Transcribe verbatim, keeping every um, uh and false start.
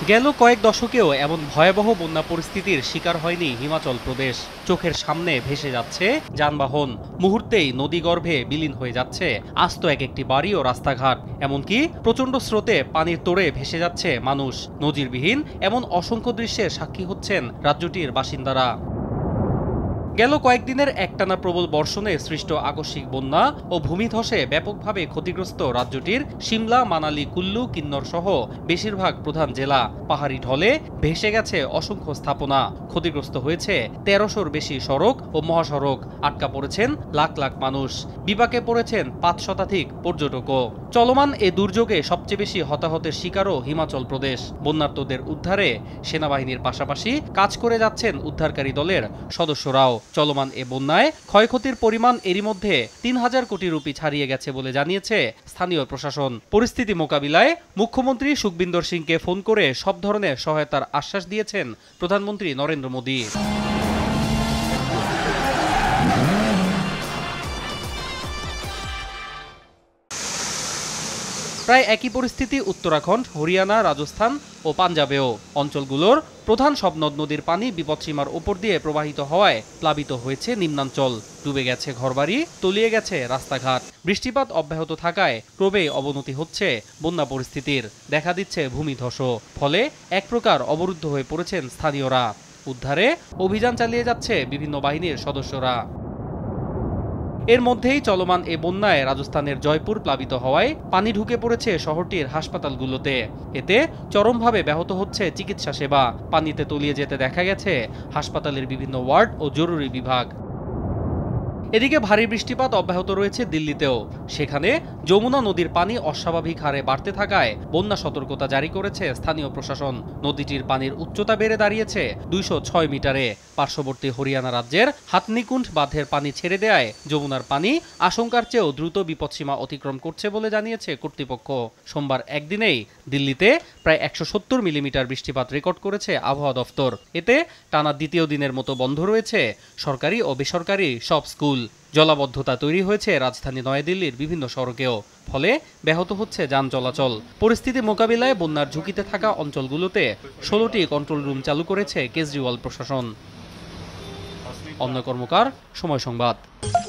গেল কয়েক দশকেও এমন ভয়াবহ বন্যা পরিস্থিতির শিকার হয়নি হিমাচল প্রদেশ। চোখের সামনে ভেসে যাচ্ছে যানবাহন, মুহূর্তেই নদীগর্ভে বিলীন হয়ে যাচ্ছে আস্ত এক একটি বাড়ি ও রাস্তাঘাট। এমনকি প্রচণ্ড স্রোতে পানির তোড়ে ভেসে যাচ্ছে মানুষ। নজিরবিহীন এমন অসংখ্য দৃশ্যের সাক্ষী হচ্ছেন রাজ্যটির বাসিন্দারা। গেল কয়েকদিনের একটানা প্রবল বর্ষণে সৃষ্ট আকস্মিক বন্যা ও ভূমিধসে ব্যাপকভাবে ক্ষতিগ্রস্ত রাজ্যটির সিমলা, মানালি, কুল্লু, কিন্নর সহ বেশিরভাগ প্রধান জেলা। পাহাড়ি ঢলে ভেসে গেছে অসংখ্য স্থাপনা, ক্ষতিগ্রস্ত হয়েছে তেরোশোর বেশি সড়ক ও মহাসড়ক, আটকা পড়েছেন লাখ লাখ মানুষ, বিপাকে পড়েছেন পাঁচ শতাধিক পর্যটকও। চলমান এ দুর্যোগে সবচেয়ে বেশি হতাহতের শিকারও হিমাচল প্রদেশ। বন্যার্তদের উদ্ধারে সেনাবাহিনীর পাশাপাশি কাজ করে যাচ্ছেন উদ্ধারকারী দলের সদস্যরাও। চলমান এ বন্যায় ক্ষয়ক্ষতির পরিমাণ এরই মধ্যে তিন হাজার কোটি রুপি ছাড়িয়ে গেছে বলে জানিয়েছে স্থানীয় প্রশাসন। পরিস্থিতি মোকাবিলায় মুখ্যমন্ত্রী সুখবিন্দর সিংকে ফোন করে সব ধরনের সহায়তার আশ্বাস দিয়েছেন প্রধানমন্ত্রী নরেন্দ্র মোদী। প্রায় একই পরিস্থিতি উত্তরাখণ্ড, হরিয়ানা, রাজস্থান ও পাঞ্জাবেও। অঞ্চলগুলোর প্রধান সব নদ নদীর পানি বিপদসীমার ওপর দিয়ে প্রবাহিত হওয়ায় প্লাবিত হয়েছে নিম্নাঞ্চল, ডুবে গেছে ঘরবাড়ি, তলিয়ে গেছে রাস্তাঘাট। বৃষ্টিপাত অব্যাহত থাকায় ক্রমেই অবনতি হচ্ছে বন্যা পরিস্থিতির, দেখা দিচ্ছে ভূমিধস। ফলে এক প্রকার অবরুদ্ধ হয়ে পড়েছেন স্থানীয়রা। উদ্ধারে অভিযান চালিয়ে যাচ্ছে বিভিন্ন বাহিনীর সদস্যরা। এর মধ্যেই চলমান এ বন্যায় রাজস্থানের জয়পুর প্লাবিত হওয়ায় পানি ঢুকে পড়েছে শহরটির হাসপাতালগুলোতে। এতে চরমভাবে ব্যাহত হচ্ছে চিকিৎসা সেবা। পানিতে তলিয়ে যেতে দেখা গেছে হাসপাতালের বিভিন্ন ওয়ার্ড ও জরুরি বিভাগ। এদিকে ভারী বৃষ্টিপাত অব্যাহত রয়েছে দিল্লিতেও। সেখানে যমুনা নদীর পানি অস্বাভাবিক হারে বাড়তে থাকায় বন্যা সতর্কতা জারি করেছে স্থানীয় প্রশাসন। নদীটির পানির উচ্চতা বেড়ে দাঁড়িয়েছে দুইশো ছয় মিটারে। পার্শ্ববর্তী হরিয়ানা রাজ্যের হাতনিকুণ্ড বাঁধের পানি ছেড়ে দেয় যমুনার পানি আশঙ্কার চেয়েও দ্রুত বিপদসীমা অতিক্রম করছে বলে জানিয়েছে কর্তৃপক্ষ। সোমবার একদিনেই দিল্লিতে প্রায় একশো সত্তর মিলিমিটার বৃষ্টিপাত রেকর্ড করেছে আবহাওয়া দফতর। এতে টানা দ্বিতীয় দিনের মতো বন্ধ রয়েছে সরকারি ও বেসরকারি সব স্কুল। জলাবদ্ধতা তৈরি হয়েছে রাজধানী নয়াদিল্লির বিভিন্ন সড়কেও, ফলে ব্যাহত হচ্ছে যান চলাচল। পরিস্থিতি মোকাবিলায় বন্যার ঝুঁকিতে থাকা অঞ্চলগুলোতে ষোলোটি কন্ট্রোল রুম চালু করেছে কেজরিওয়াল প্রশাসন। অন্য কর্মকার, সময় সংবাদ।